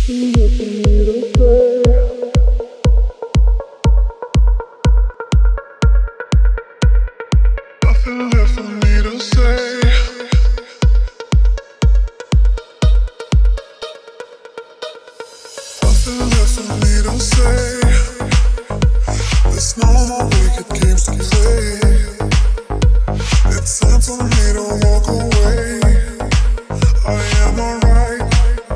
Nothing left for me to say. Nothing left for me to say. There's no more wicked games to play. It's time for me to walk away. I am alright.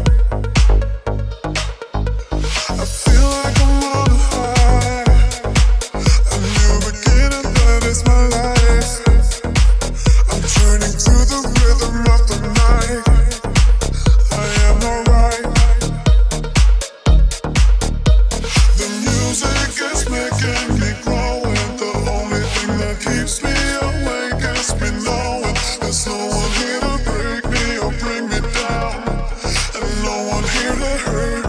I feel like I'm on a high. A new beginning, that is my life. I'm turning to the rhythm of the night. I am alright. The music is making me growing. The only thing that keeps me awake is me knowing there's no one here to break me or bring me down, and no one here to hurt